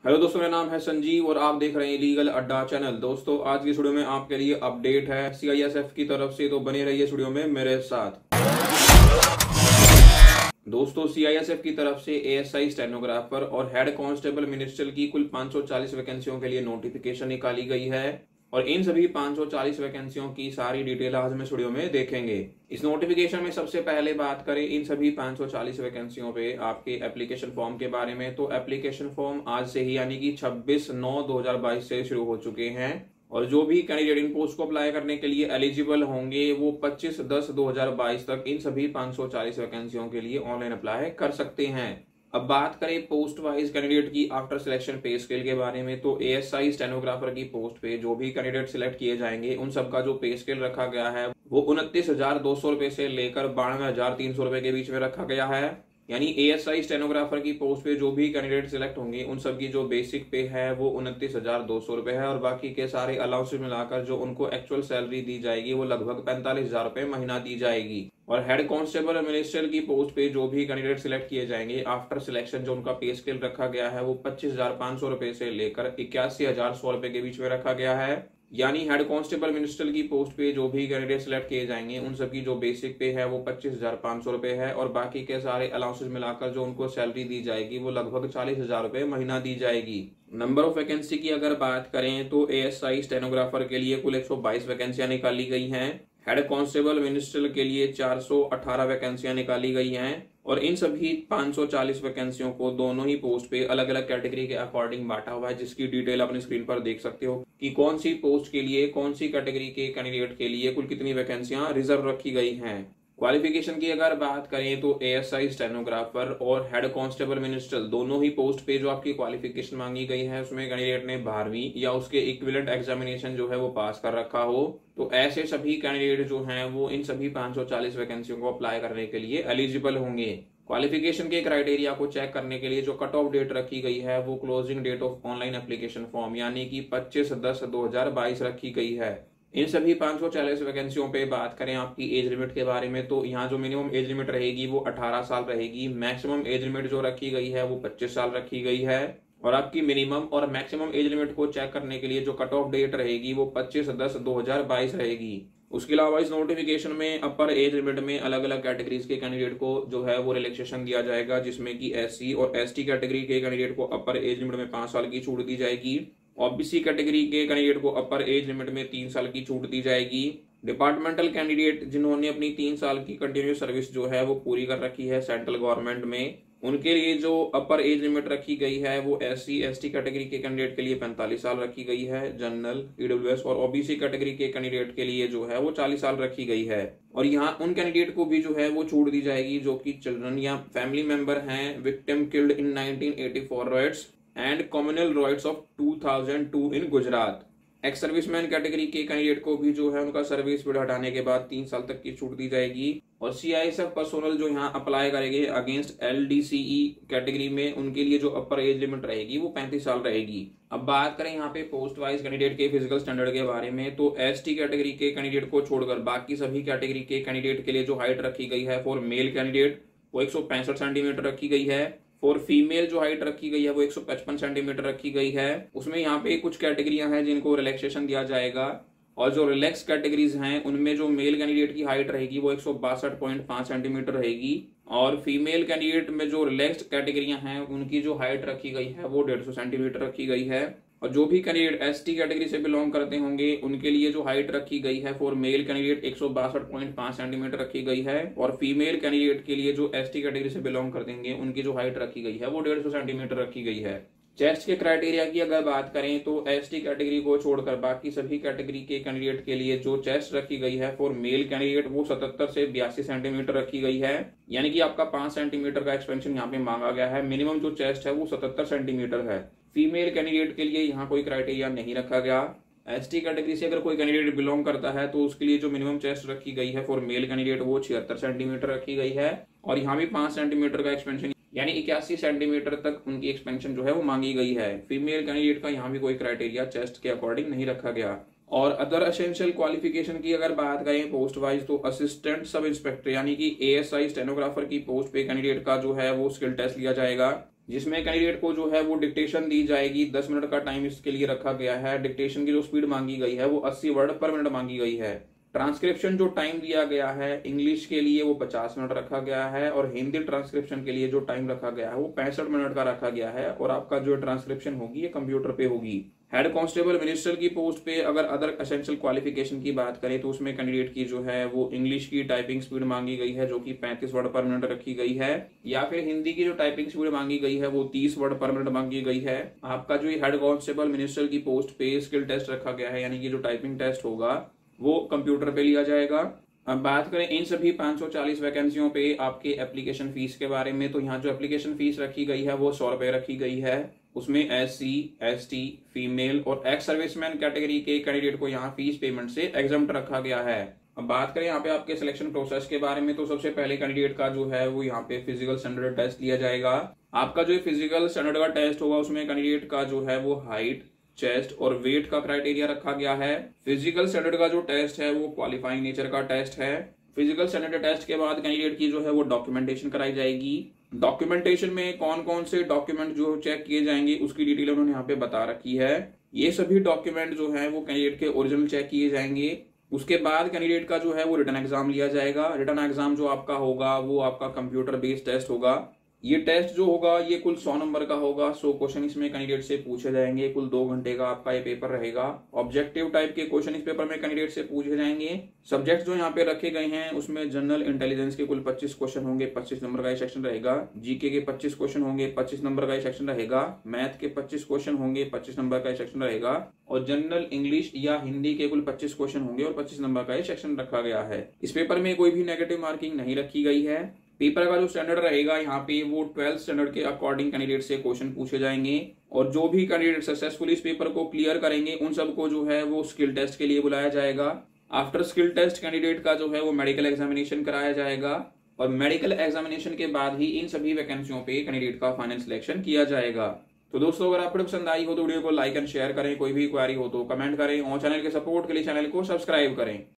Hello दोस्तों, मेरा नाम है संजीव और आप देख रहे हैं लीगल अड्डा चैनल। दोस्तों, आज की वीडियो में आपके लिए अपडेट है सीआईएसएफ की तरफ से, तो बने रहिए इस वीडियो में मेरे साथ। दोस्तों, सीआईएसएफ की तरफ से एएसआई स्टेनोग्राफर और हेड कांस्टेबल मिनिस्ट्रियल की कुल 540 वैकेंसियों के लिए नोटिफिकेशन निकाली गई है और इन सभी 540 वैकेंसियों की सारी डिटेल आज हम इस वीडियो में देखेंगे। इस नोटिफिकेशन में सबसे पहले बात करें इन सभी 540 वैकेंसियों पे आपके एप्लीकेशन फॉर्म के बारे में, तो एप्लीकेशन फॉर्म आज से ही यानी कि 26/9/2022 से शुरू हो चुके हैं और जो भी कैंडिडेट इन पोस्ट को अप्लाई करने के लिए एलिजिबल होंगे वो 25/10/2022 तक इन सभी 540 वैकेंसियों के लिए ऑनलाइन अप्लाई कर सकते हैं। अब बात करें पोस्ट वाइज कैंडिडेट की आफ्टर सिलेक्शन पे स्केल के बारे में, तो एएसआई स्टेनोग्राफर की पोस्ट पे जो भी कैंडिडेट सिलेक्ट किए जाएंगे उन सबका जो पे स्केल रखा गया है वो 29,200 रुपए से लेकर 92,300 रुपए के बीच में रखा गया है। यानी एएसआई स्टेनोग्राफर की पोस्ट पे जो भी कैंडिडेट सिलेक्ट होंगे उन सबकी जो बेसिक पे है वो 29,200 रुपए है और बाकी के सारे अलाउंसेस मिलाकर जो उनको एक्चुअल सैलरी दी जाएगी वो लगभग 45,000 रुपए महीना दी जाएगी। और हेड कांस्टेबल मिनिस्ट्रियल की पोस्ट पे जो भी कैंडिडेट सिलेक्ट किए जाएंगे आफ्टर सिलेक्शन जो उनका पे स्केल रखा गया है वो 25,500 रुपए से लेकर 81,100 रुपए के बीच में रखा गया है। यानी हेड कांस्टेबल मिनिस्ट्रियल की पोस्ट पे जो भी कैंडिडेट सिलेक्ट किए जाएंगे उन सबकी जो बेसिक पे है वो 25,500 रुपए है और बाकी के सारे अलाउंसेस मिलाकर जो उनको सैलरी दी जाएगी वो लगभग 40,000 रुपए महीना दी जाएगी। नंबर ऑफ वैकेंसी की अगर बात करें तो एएसआई स्टेनोग्राफर के लिए कुल 122 वैकेंसियां निकाली गई हैं। हेड कांस्टेबल मिनिस्ट्रियल के लिए 418 वैकेंसियां निकाली गई हैं और इन सभी 540 वैकेंसियों को दोनों ही पोस्ट पे अलग अलग कैटेगरी के अकॉर्डिंग बांटा हुआ है, जिसकी डिटेल अपनी स्क्रीन पर देख सकते हो कि कौन सी पोस्ट के लिए कौन सी कैटेगरी के कैंडिडेट के लिए कुल कितनी वैकेंसियां रिजर्व रखी गई हैं। क्वालिफिकेशन की अगर बात करें तो एएसआई स्टेनोग्राफर और हेड कांस्टेबल मिनिस्ट्रियल दोनों ही पोस्ट पे जो आपकी क्वालिफिकेशन मांगी गई है उसमें कैंडिडेट ने 12वीं या उसके इक्विवेलेंट एग्जामिनेशन जो है वो पास कर रखा हो, तो ऐसे सभी कैंडिडेट जो हैं वो इन सभी 540 वैकेंसियों को अप्लाई करने के लिए एलिजिबल होंगे। क्वालिफिकेशन के क्राइटेरिया को चेक करने के लिए जो कट ऑफ डेट रखी गई है वो closing date of online application form यानी कि 25/10/2022 रखी गई है। इन सभी 540 वैकेंसियों पे बात करें आपकी एज लिमिट के बारे में, तो यहाँ जो मिनिमम एज लिमिट रहेगी वो 18 साल रहेगी। मैक्सिमम एज लिमिट जो रखी गई है वो 25 साल रखी गई है और आपकी मिनिमम और मैक्सिमम एज लिमिट को चेक करने के लिए जो कट ऑफ डेट रहेगी वो 25/10/2022 रहेगी। उसके अलावा इस नोटिफिकेशन में अपर एज लिमिट में अलग अलग कैटेगरीज के कैंडिडेट को जो है वो रिलैक्सेशन दिया जाएगा, जिसमें कि एससी और एसटी कैटेगरी के कैंडिडेट को अपर एज लिमिट में 5 साल की छूट दी जाएगी। ओबीसी कैटेगरी के कैंडिडेट को अपर एज लिमिट में 3 साल की छूट दी जाएगी। डिपार्टमेंटल कैंडिडेट जिन्होंने अपनी 3 साल की कंटिन्यूस सर्विस जो है वो पूरी कर रखी है सेंट्रल गवर्नमेंट में, उनके लिए जो अपर एज लिमिट रखी गई है वो एससी एसटी कैटेगरी के कैंडिडेट के लिए 45 साल रखी गई है। जनरल, ईडब्ल्यूएस और ओबीसी कैटेगरी के कैंडिडेट के लिए जो है वो 40 साल रखी गई है। और यहाँ उन कैंडिडेट को भी जो है वो छूट दी जाएगी जो कि चिल्ड्रन या फैमिली मेंबर हैं victim killed in 1984 riots and communal riots of 2002 in Gujarat. Ex serviceman category के कैंडिडेट को भी जो है उनका सर्विस पीरियड हटाने के बाद 3 साल तक की छूट दी जाएगी। और सीआईएसएफ पर्सोनल जो यहाँ अप्लाई करेंगे अगेंस्ट एलडीसीई कैटेगरी में, उनके लिए जो अपर एज लिमिट रहेगी वो 35 साल रहेगी। अब बात करें यहाँ पे पोस्ट वाइज कैंडिडेट के फिजिकल स्टैंडर्ड के बारे में, तो एसटी कैटेगरी के कैंडिडेट को छोड़कर बाकी सभी कैटेगरी के कैंडिडेट के लिए जो हाइट रखी गई है फॉर मेल कैंडिडेट वो 165 सेंटीमीटर रखी गई है। फॉर फीमेल जो हाइट रखी गई है वो 155 सेंटीमीटर रखी गई है। उसमें यहाँ पे कुछ कैटेगरियां हैं जिनको रिलैक्सेशन दिया जाएगा और जो रिलैक्स कैटेगरीज हैं उनमें जो मेल कैंडिडेट की हाइट रहेगी वो 162.5 सेंटीमीटर रहेगी और फीमेल कैंडिडेट में जो रिलैक्स्ड कैटेगरियां हैं उनकी जो हाइट रखी गई है वो 150 सेंटीमीटर रखी गई है। और जो भी कैंडिडेट एसटी कैटेगरी से बिलोंग करते होंगे उनके लिए जो हाइट रखी गई है फॉर मेल कैंडिडेट 162.5 सेंटीमीटर रखी गई है और फीमेल कैंडिडेट के लिए जो एसटी कैटेगरी से बिलोंग करते होंगे उनकी जो हाइट रखी गई है वो 150 सेंटीमीटर रखी गई है। चेस्ट के क्राइटेरिया की अगर बात करें तो एसटी कैटेगरी को छोड़कर बाकी सभी कैटेगरी के कैंडिडेट के लिए जो चेस्ट रखी गई है फॉर मेल कैंडिडेट वो 77 से 82 सेंटीमीटर रखी गई है। यानी कि आपका 5 सेंटीमीटर का एक्सपेंशन यहाँ पे मांगा गया है। मिनिमम जो चेस्ट है वो 77 सेंटीमीटर है। फीमेल कैंडिडेट के लिए यहाँ कोई क्राइटेरिया नहीं रखा गया। एसटी कैटेगरी से अगर कोई कैंडिडेट बिलोंग करता है तो उसके लिए जो मिनिमम चेस्ट रखी गई है फॉर मेल कैंडिडेट वो 76 सेंटीमीटर रखी गई है और यहाँ भी 5 सेंटीमीटर का एक्सपेंशन यानी 81 सेंटीमीटर तक उनकी एक्सपेंशन जो है वो मांगी गई है। फीमेल कैंडिडेट का यहाँ भी कोई क्राइटेरिया चेस्ट के अकॉर्डिंग नहीं रखा गया। और अदर एसेंशियल क्वालिफिकेशन की अगर बात करें पोस्ट वाइज तो असिस्टेंट सब इंस्पेक्टर यानी कि एएसआई स्टेनोग्राफर की पोस्ट पे कैंडिडेट का जो है वो स्किल टेस्ट लिया जाएगा। जिसमें कैंडिडेट को जो है वो डिक्टेशन दी जाएगी। 10 मिनट का टाइम इसके लिए रखा गया है। डिक्टेशन की जो स्पीड मांगी गई है वो 80 वर्ड पर मिनट मांगी गई है। ट्रांसक्रिप्शन जो टाइम दिया गया है इंग्लिश के लिए वो 50 मिनट रखा गया है, और हिंदी ट्रांसक्रिप्शन के लिए जो टाइम रखा गया है वो 65 मिनट का रखा गया है। और आपका जो ट्रांसक्रिप्शन होगी ये कंप्यूटर पे होगी। हेड कांस्टेबल मिनिस्टर की पोस्ट पे अगर अदर एसेंशियल क्वालिफिकेशन की बात करें तो उसमें कैंडिडेट की जो है वो इंग्लिश की टाइपिंग स्पीड मांगी गई है जो कि 35 वर्ड पर मिनट रखी गई है, या फिर हिंदी की जो टाइपिंग स्पीड मांगी गई है वो 30 वर्ड पर मिनट मांगी गई है। आपका जो हेड कांस्टेबल मिनिस्टर की पोस्ट पे स्किल टेस्ट रखा गया है, यानी कि जो टाइपिंग टेस्ट होगा वो कंप्यूटर पे लिया जाएगा। अब बात करें इन सभी 540 वैकेंसियों पे आपके एप्लीकेशन फीस के बारे में, तो यहाँ जो एप्लीकेशन फीस रखी गई है वो 100 रुपए रखी गई है। उसमें SC, ST, फीमेल और एक्स सर्विसमैन कैटेगरी के कैंडिडेट को यहाँ फीस पेमेंट से एग्जम्प्ट रखा गया है। अब बात करें यहाँ पे आपके सिलेक्शन प्रोसेस के बारे में, तो सबसे पहले कैंडिडेट का जो है वो यहाँ पे फिजिकल स्टैंडर्ड टेस्ट लिया जाएगा। आपका जो फिजिकल स्टैंडर्ड का टेस्ट होगा उसमें कैंडिडेट का जो है वो हाइट, चेस्ट और वेट का क्राइटेरिया रखा गया है। फिजिकल स्टैंडर्ड का जो टेस्ट है वो क्वालिफाइंग नेचर का टेस्ट है। फिजिकल स्टैंडर्ड टेस्ट के बाद कैंडिडेट की जो है वो डॉक्यूमेंटेशन कराई जाएगी। डॉक्यूमेंटेशन में कौन कौन से डॉक्यूमेंट जो चेक किए जाएंगे उसकी डिटेल उन्होंने यहाँ पे बता रखी है। ये सभी डॉक्यूमेंट जो है वो कैंडिडेट के ओरिजिनल चेक किए जाएंगे। उसके बाद कैंडिडेट का जो है वो रिटन एग्जाम लिया जाएगा। रिटन एग्जाम जो आपका होगा वो आपका कंप्यूटर बेस्ड टेस्ट होगा। ये टेस्ट जो होगा ये कुल 100 नंबर का होगा। 100 क्वेश्चन इसमें कैंडिडेट से पूछे जाएंगे। कुल 2 घंटे का आपका ये पेपर रहेगा। ऑब्जेक्टिव टाइप के क्वेश्चन इस पेपर में कैंडिडेट से पूछे जाएंगे। सब्जेक्ट जो यहाँ पे रखे गए हैं उसमें जनरल इंटेलिजेंस के कुल 25 क्वेश्चन होंगे, 25 नंबर का ये सेक्शन रहेगा। जीके के 25 क्वेश्चन होंगे, 25 नंबर का ये सेक्शन रहेगा। मैथ के 25 क्वेश्चन होंगे, 25 नंबर का ये सेक्शन रहेगा। और जनरल इंग्लिश या हिंदी के कुल 25 क्वेश्चन होंगे और 25 नंबर का ये सेक्शन रखा गया है। इस पेपर में कोई भी नेगेटिव मार्किंग नहीं रखी गई है। पेपर का जो स्टैंडर्ड रहेगा यहाँ पे वो 12th स्टैंडर्ड के अकॉर्डिंग कैंडिडेट से क्वेश्चन पूछे जाएंगे, और जो भी कैंडिडेट सक्सेसफुली इस पेपर को क्लियर करेंगे उन सबको जो है वो स्किल टेस्ट के लिए बुलाया जाएगा। आफ्टर स्किल टेस्ट कैंडिडेट का जो है वो मेडिकल एग्जामिनेशन कराया जाएगा, और मेडिकल एग्जामिनेशन के बाद ही इन सभी वैकेंसियों पे कैंडिडेट का फाइनल सिलेक्शन किया जाएगा। तो दोस्तों अगर आपको पसंद आई हो तो वीडियो को लाइक एंड शेयर करें। कोई भी क्वेरी हो तो कमेंट करें, और चैनल के सपोर्ट के लिए चैनल को सब्सक्राइब करें।